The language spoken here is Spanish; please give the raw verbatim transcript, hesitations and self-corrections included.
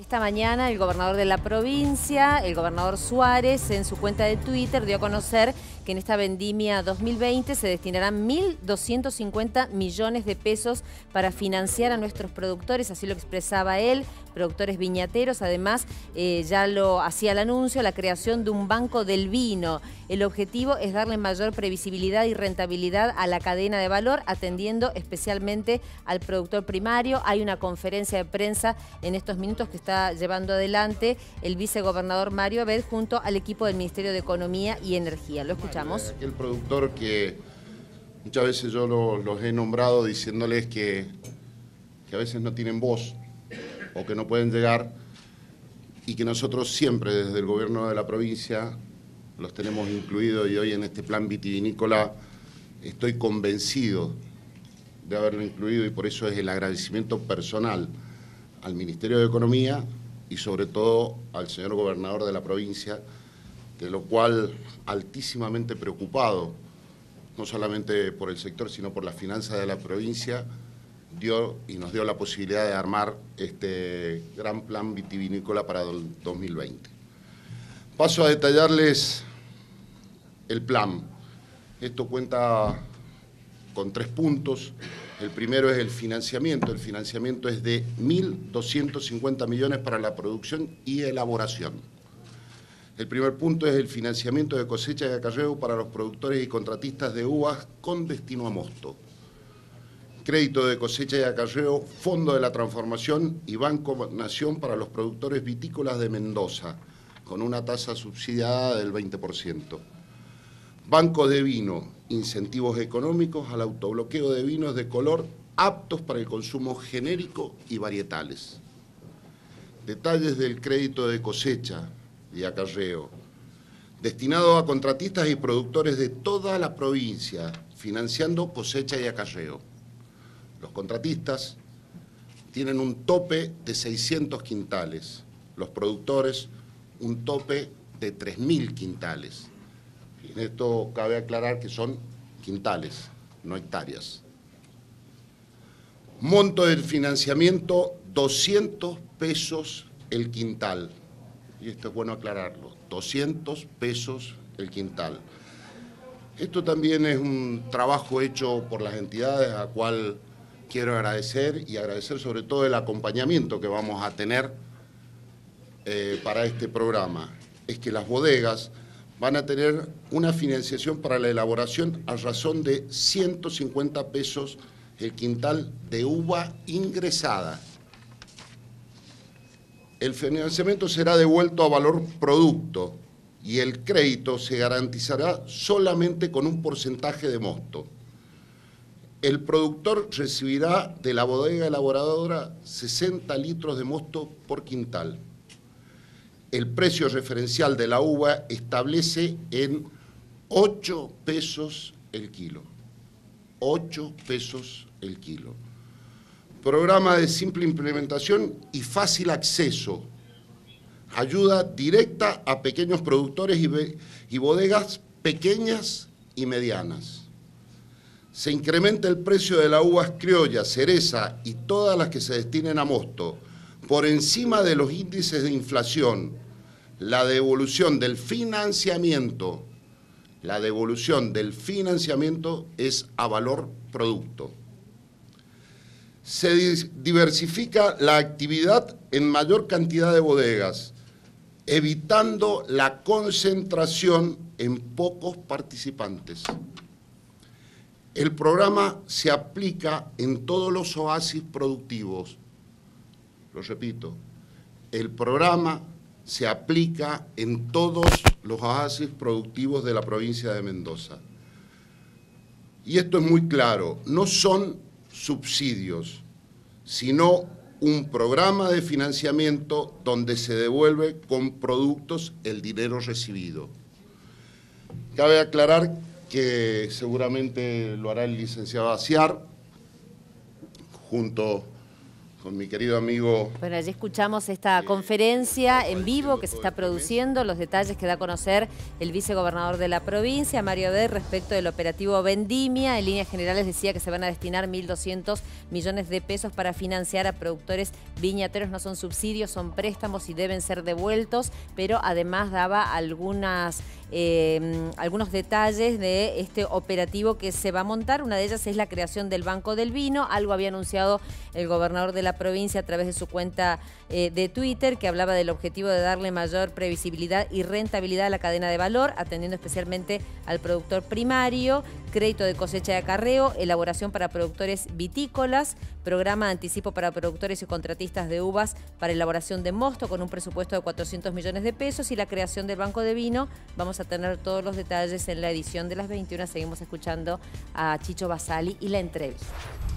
Esta mañana el gobernador de la provincia, el gobernador Suárez, en su cuenta de Twitter dio a conocer que en esta vendimia dos mil veinte se destinarán mil doscientos cincuenta millones de pesos para financiar a nuestros productores, así lo expresaba él, productores viñateros. Además, eh, ya lo hacía el anuncio, la creación de un banco del vino. El objetivo es darle mayor previsibilidad y rentabilidad a la cadena de valor, atendiendo especialmente al productor primario. Hay una conferencia de prensa en estos minutos que está llevando adelante el vicegobernador Mario Abed junto al equipo del Ministerio de Economía y Energía. Lo escuchamos. Aquel productor que muchas veces yo lo, los he nombrado diciéndoles que, que a veces no tienen voz o que no pueden llegar, y que nosotros siempre desde el gobierno de la provincia los tenemos incluidos, y hoy en este plan vitivinícola estoy convencido de haberlo incluido, y por eso es el agradecimiento personal al Ministerio de Economía y sobre todo al señor gobernador de la provincia, de lo cual altísimamente preocupado, no solamente por el sector, sino por las finanzas de la provincia, dio y nos dio la posibilidad de armar este gran plan vitivinícola para el dos mil veinte. Paso a detallarles el plan. Esto cuenta con tres puntos. El primero es el financiamiento. El financiamiento es de mil doscientos cincuenta millones para la producción y elaboración. El primer punto es el financiamiento de cosecha y acarreo para los productores y contratistas de uvas con destino a mosto. Crédito de cosecha y acarreo, Fondo de la Transformación y Banco Nación para los productores vitícolas de Mendoza, con una tasa subsidiada del veinte por ciento. Banco de vino, incentivos económicos al autobloqueo de vinos de color aptos para el consumo genérico y varietales. Detalles del crédito de cosecha y acarreo, destinado a contratistas y productores de toda la provincia, financiando cosecha y acarreo. Los contratistas tienen un tope de seiscientos quintales, los productores un tope de tres mil quintales. En esto cabe aclarar que son quintales, no hectáreas. Monto del financiamiento, doscientos pesos el quintal. Y esto es bueno aclararlo, doscientos pesos el quintal. Esto también es un trabajo hecho por las entidades, a cual quiero agradecer, y agradecer sobre todo el acompañamiento que vamos a tener eh, para este programa. Es que las bodegas van a tener una financiación para la elaboración a razón de ciento cincuenta pesos el quintal de uva ingresada. El financiamiento será devuelto a valor producto y el crédito se garantizará solamente con un porcentaje de mosto. El productor recibirá de la bodega elaboradora sesenta litros de mosto por quintal. El precio referencial de la uva establece en ocho pesos el kilo. ocho pesos el kilo. Programa de simple implementación y fácil acceso. Ayuda directa a pequeños productores y, y bodegas pequeñas y medianas. Se incrementa el precio de las uvas criollas, cereza y todas las que se destinen a mosto por encima de los índices de inflación. La devolución del financiamiento, la devolución del financiamiento es a valor producto. Se diversifica la actividad en mayor cantidad de bodegas, evitando la concentración en pocos participantes. El programa se aplica en todos los oasis productivos. Lo repito, el programa se aplica en todos los oasis productivos de la provincia de Mendoza. Y esto es muy claro, no son subsidios, sino un programa de financiamiento donde se devuelve con productos el dinero recibido. Cabe aclarar que seguramente lo hará el licenciado Aciar, junto con mi querido amigo. Bueno, allí escuchamos esta conferencia en vivo que se está produciendo, los detalles que da a conocer el vicegobernador de la provincia, Mario Abed, respecto del operativo Vendimia. En líneas generales decía que se van a destinar mil doscientos millones de pesos para financiar a productores viñateros. No son subsidios, son préstamos y deben ser devueltos, pero además daba algunas, eh, algunos detalles de este operativo que se va a montar. Una de ellas es la creación del Banco del Vino, algo había anunciado el gobernador de la provincia a través de su cuenta eh, de Twitter, que hablaba del objetivo de darle mayor previsibilidad y rentabilidad a la cadena de valor, atendiendo especialmente al productor primario, crédito de cosecha de acarreo, elaboración para productores vitícolas, programa de anticipo para productores y contratistas de uvas para elaboración de mosto con un presupuesto de cuatrocientos millones de pesos y la creación del Banco de Vino. Vamos a tener todos los detalles en la edición de las veintiuna. Seguimos escuchando a Chicho Basali y la entrevista.